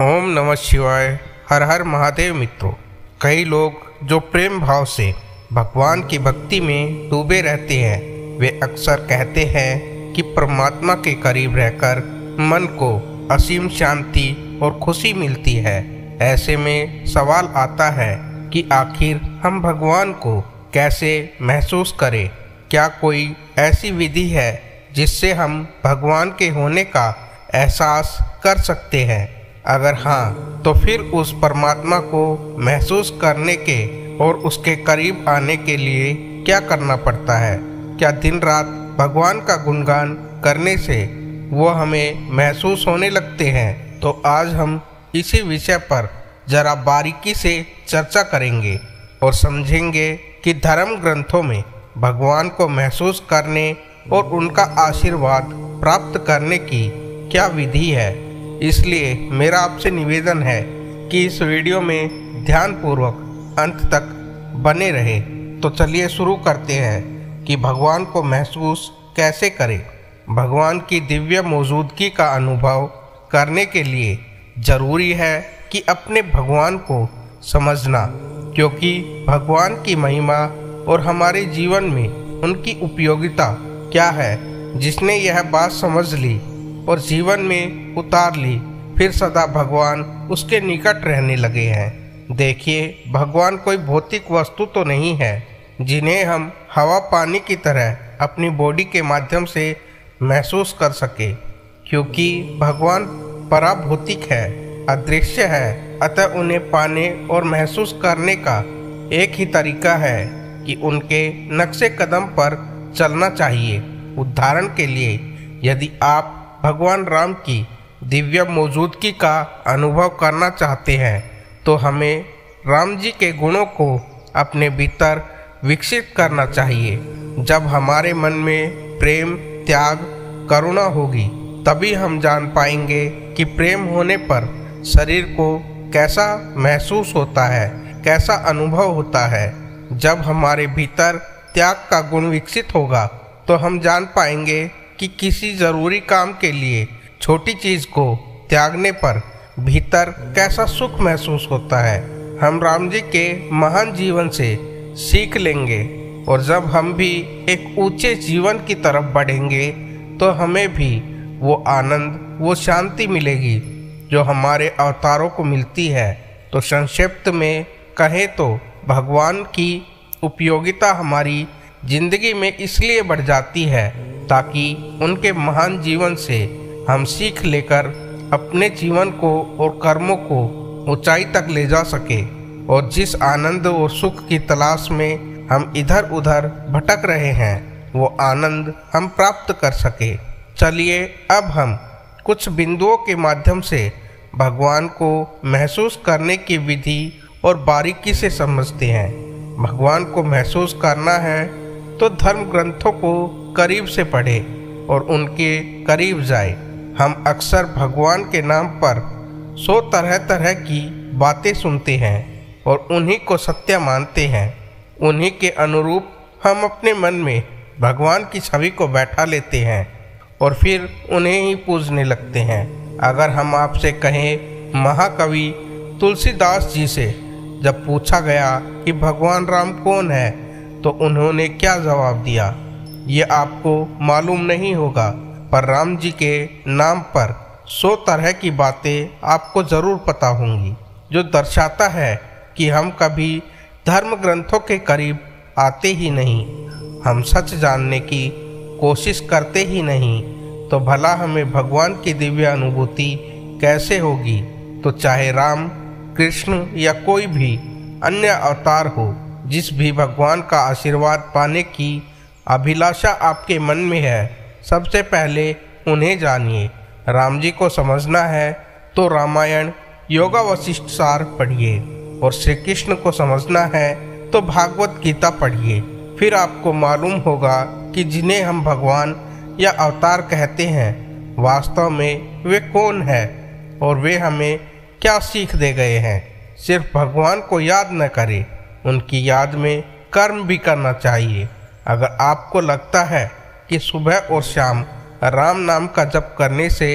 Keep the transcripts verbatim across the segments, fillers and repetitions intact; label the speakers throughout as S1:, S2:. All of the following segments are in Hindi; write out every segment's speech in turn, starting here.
S1: ओम नमः शिवाय। हर हर महादेव। मित्रों, कई लोग जो प्रेम भाव से भगवान की भक्ति में डूबे रहते हैं, वे अक्सर कहते हैं कि परमात्मा के करीब रहकर मन को असीम शांति और खुशी मिलती है। ऐसे में सवाल आता है कि आखिर हम भगवान को कैसे महसूस करें? क्या कोई ऐसी विधि है जिससे हम भगवान के होने का एहसास कर सकते हैं? अगर हाँ, तो फिर उस परमात्मा को महसूस करने के और उसके करीब आने के लिए क्या करना पड़ता है? क्या दिन रात भगवान का गुणगान करने से वो हमें महसूस होने लगते हैं? तो आज हम इसी विषय पर जरा बारीकी से चर्चा करेंगे और समझेंगे कि धर्म ग्रंथों में भगवान को महसूस करने और उनका आशीर्वाद प्राप्त करने की क्या विधि है। इसलिए मेरा आपसे निवेदन है कि इस वीडियो में ध्यानपूर्वक अंत तक बने रहे। तो चलिए शुरू करते हैं कि भगवान को महसूस कैसे करें। भगवान की दिव्य मौजूदगी का अनुभव करने के लिए ज़रूरी है कि अपने भगवान को समझना, क्योंकि भगवान की महिमा और हमारे जीवन में उनकी उपयोगिता क्या है। जिसने यह बात समझ ली और जीवन में उतार ली, फिर सदा भगवान उसके निकट रहने लगे हैं। देखिए, भगवान कोई भौतिक वस्तु तो नहीं है जिन्हें हम हवा पानी की तरह अपनी बॉडी के माध्यम से महसूस कर सके, क्योंकि भगवान पराभौतिक है, अदृश्य है। अतः उन्हें पाने और महसूस करने का एक ही तरीका है कि उनके नक्शे कदम पर चलना चाहिए। उदाहरण के लिए, यदि आप भगवान राम की दिव्य मौजूदगी का अनुभव करना चाहते हैं, तो हमें राम जी के गुणों को अपने भीतर विकसित करना चाहिए। जब हमारे मन में प्रेम, त्याग, करुणा होगी, तभी हम जान पाएंगे कि प्रेम होने पर शरीर को कैसा महसूस होता है, कैसा अनुभव होता है। जब हमारे भीतर त्याग का गुण विकसित होगा, तो हम जान पाएंगे कि किसी ज़रूरी काम के लिए छोटी चीज़ को त्यागने पर भीतर कैसा सुख महसूस होता है। हम राम जी के महान जीवन से सीख लेंगे, और जब हम भी एक ऊंचे जीवन की तरफ बढ़ेंगे, तो हमें भी वो आनंद, वो शांति मिलेगी जो हमारे अवतारों को मिलती है। तो संक्षिप्त में कहें तो भगवान की उपयोगिता हमारी जिंदगी में इसलिए बढ़ जाती है ताकि उनके महान जीवन से हम सीख लेकर अपने जीवन को और कर्मों को ऊंचाई तक ले जा सके, और जिस आनंद और सुख की तलाश में हम इधर उधर भटक रहे हैं, वो आनंद हम प्राप्त कर सके। चलिए अब हम कुछ बिंदुओं के माध्यम से भगवान को महसूस करने की विधि और बारीकी से समझते हैं। भगवान को महसूस करना है तो धर्म ग्रंथों को करीब से पढ़े और उनके करीब जाए। हम अक्सर भगवान के नाम पर सौ तरह तरह की बातें सुनते हैं और उन्हीं को सत्य मानते हैं। उन्हीं के अनुरूप हम अपने मन में भगवान की छवि को बैठा लेते हैं और फिर उन्हें ही पूजने लगते हैं। अगर हम आपसे कहें, महाकवि तुलसीदास जी से जब पूछा गया कि भगवान राम कौन है, तो उन्होंने क्या जवाब दिया, ये आपको मालूम नहीं होगा, पर राम जी के नाम पर सौ तरह की बातें आपको ज़रूर पता होंगी, जो दर्शाता है कि हम कभी धर्म ग्रंथों के करीब आते ही नहीं। हम सच जानने की कोशिश करते ही नहीं, तो भला हमें भगवान की दिव्य अनुभूति कैसे होगी। तो चाहे राम, कृष्ण या कोई भी अन्य अवतार हो, जिस भी भगवान का आशीर्वाद पाने की अभिलाषा आपके मन में है, सबसे पहले उन्हें जानिए। राम जी को समझना है तो रामायण, योगा वशिष्ठ सार पढ़िए, और श्री कृष्ण को समझना है तो भागवत गीता पढ़िए। फिर आपको मालूम होगा कि जिन्हें हम भगवान या अवतार कहते हैं, वास्तव में वे कौन है और वे हमें क्या सीख दे गए हैं। सिर्फ भगवान को याद न करें, उनकी याद में कर्म भी करना चाहिए। अगर आपको लगता है कि सुबह और शाम राम नाम का जप करने से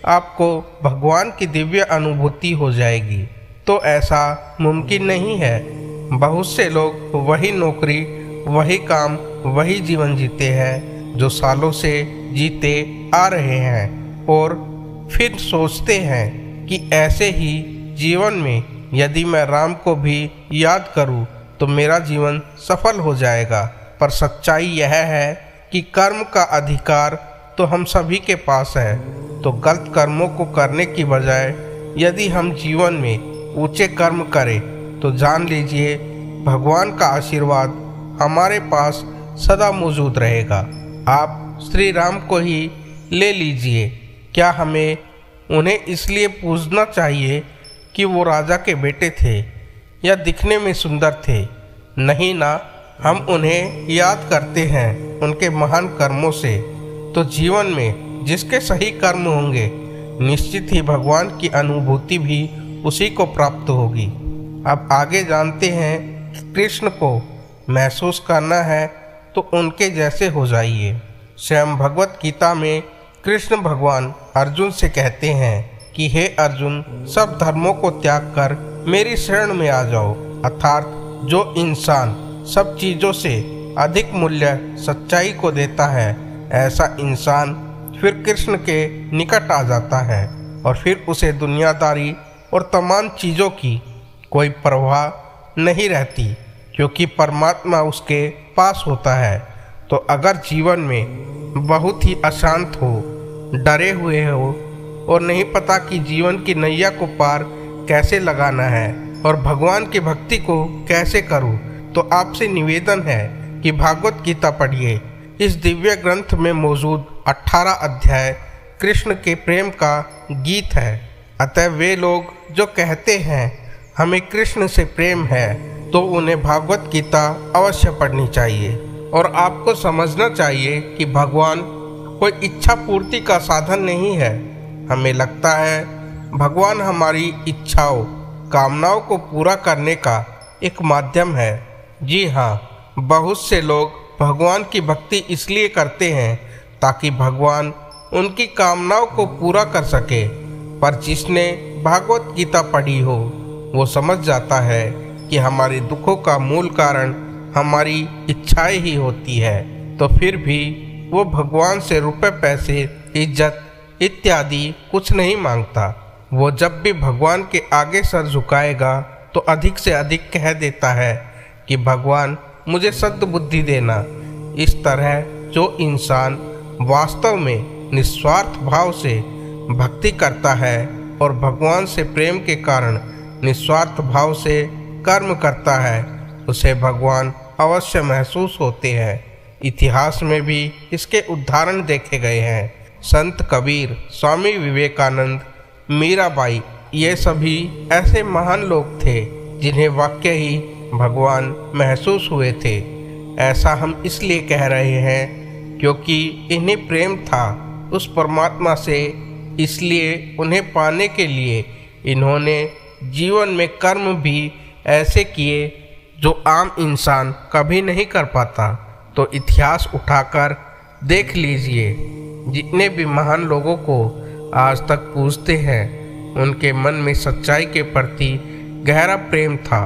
S1: आपको भगवान की दिव्य अनुभूति हो जाएगी, तो ऐसा मुमकिन नहीं है। बहुत से लोग वही नौकरी, वही काम, वही जीवन जीते हैं जो सालों से जीते आ रहे हैं और फिर सोचते हैं कि ऐसे ही जीवन में यदि मैं राम को भी याद करूं तो मेरा जीवन सफल हो जाएगा। पर सच्चाई यह है कि कर्म का अधिकार तो हम सभी के पास है। तो गलत कर्मों को करने की बजाय यदि हम जीवन में ऊंचे कर्म करें तो जान लीजिए भगवान का आशीर्वाद हमारे पास सदा मौजूद रहेगा। आप श्री राम को ही ले लीजिए। क्या हमें उन्हें इसलिए पूजना चाहिए कि वो राजा के बेटे थे या दिखने में सुंदर थे? नहीं ना, हम उन्हें याद करते हैं उनके महान कर्मों से। तो जीवन में जिसके सही कर्म होंगे निश्चित ही भगवान की अनुभूति भी उसी को प्राप्त होगी। अब आगे जानते हैं कि कृष्ण को महसूस करना है तो उनके जैसे हो जाइए। स्वयं भगवत गीता में कृष्ण भगवान अर्जुन से कहते हैं कि हे अर्जुन, सब धर्मों को त्याग कर मेरी शरण में आ जाओ। अर्थात जो इंसान सब चीज़ों से अधिक मूल्य सच्चाई को देता है, ऐसा इंसान फिर कृष्ण के निकट आ जाता है और फिर उसे दुनियादारी और तमाम चीज़ों की कोई परवाह नहीं रहती, क्योंकि परमात्मा उसके पास होता है। तो अगर जीवन में बहुत ही अशांत हो, डरे हुए हो और नहीं पता कि जीवन की नैया को पार कैसे लगाना है और भगवान की भक्ति को कैसे करूं, तो आपसे निवेदन है कि भागवत गीता पढ़िए। इस दिव्य ग्रंथ में मौजूद अठारह अध्याय कृष्ण के प्रेम का गीत है। अतः वे लोग जो कहते हैं हमें कृष्ण से प्रेम है, तो उन्हें भागवत गीता अवश्य पढ़नी चाहिए। और आपको समझना चाहिए कि भगवान कोई इच्छा पूर्ति का साधन नहीं है। हमें लगता है भगवान हमारी इच्छाओं, कामनाओं को पूरा करने का एक माध्यम है। जी हाँ, बहुत से लोग भगवान की भक्ति इसलिए करते हैं ताकि भगवान उनकी कामनाओं को पूरा कर सके। पर जिसने भागवत गीता पढ़ी हो वो समझ जाता है कि हमारे दुखों का मूल कारण हमारी इच्छाएं ही होती है। तो फिर भी वो भगवान से रुपए, पैसे, इज्जत इत्यादि कुछ नहीं मांगता। वो जब भी भगवान के आगे सर झुकाएगा तो अधिक से अधिक कह देता है कि भगवान मुझे सद्बुद्धि देना। इस तरह जो इंसान वास्तव में निस्वार्थ भाव से भक्ति करता है और भगवान से प्रेम के कारण निस्वार्थ भाव से कर्म करता है, उसे भगवान अवश्य महसूस होते हैं। इतिहास में भी इसके उदाहरण देखे गए हैं। संत कबीर, स्वामी विवेकानंद, मीराबाई, ये सभी ऐसे महान लोग थे जिन्हें वाकई ही भगवान महसूस हुए थे। ऐसा हम इसलिए कह रहे हैं क्योंकि इन्हें प्रेम था उस परमात्मा से, इसलिए उन्हें पाने के लिए इन्होंने जीवन में कर्म भी ऐसे किए जो आम इंसान कभी नहीं कर पाता। तो इतिहास उठाकर देख लीजिए, जितने भी महान लोगों को आज तक पूजते हैं उनके मन में सच्चाई के प्रति गहरा प्रेम था।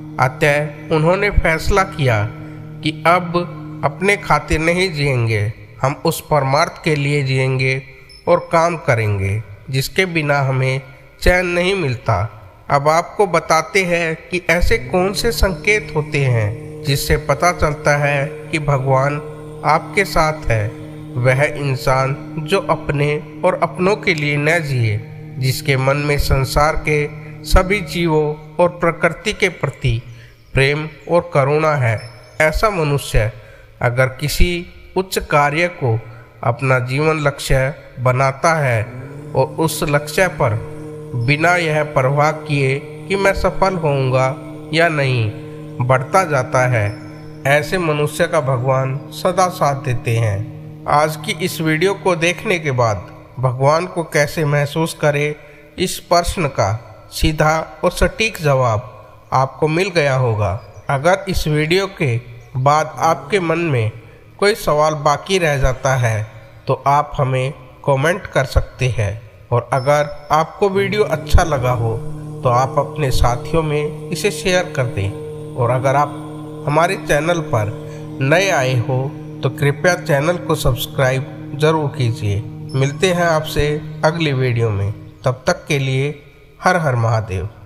S1: अतः उन्होंने फैसला किया कि अब अपने खातिर नहीं जिएंगे, हम उस परमार्थ के लिए जिएंगे और काम करेंगे जिसके बिना हमें चैन नहीं मिलता। अब आपको बताते हैं कि ऐसे कौन से संकेत होते हैं जिससे पता चलता है कि भगवान आपके साथ है। वह इंसान जो अपने और अपनों के लिए न जिए, जिसके मन में संसार के सभी जीवों और प्रकृति के प्रति प्रेम और करुणा है। ऐसा मनुष्य अगर किसी उच्च कार्य को अपना जीवन लक्ष्य बनाता है और उस लक्ष्य पर बिना यह परवाह किए कि मैं सफल होऊंगा या नहीं बढ़ता जाता है, ऐसे मनुष्य का भगवान सदा साथ देते हैं। आज की इस वीडियो को देखने के बाद भगवान को कैसे महसूस करें, इस प्रश्न का सीधा और सटीक जवाब आपको मिल गया होगा। अगर इस वीडियो के बाद आपके मन में कोई सवाल बाकी रह जाता है तो आप हमें कमेंट कर सकते हैं। और अगर आपको वीडियो अच्छा लगा हो तो आप अपने साथियों में इसे शेयर कर दें। और अगर आप हमारे चैनल पर नए आए हो तो कृपया चैनल को सब्सक्राइब ज़रूर कीजिए। मिलते हैं आपसे अगली वीडियो में, तब तक के लिए हर हर महादेव।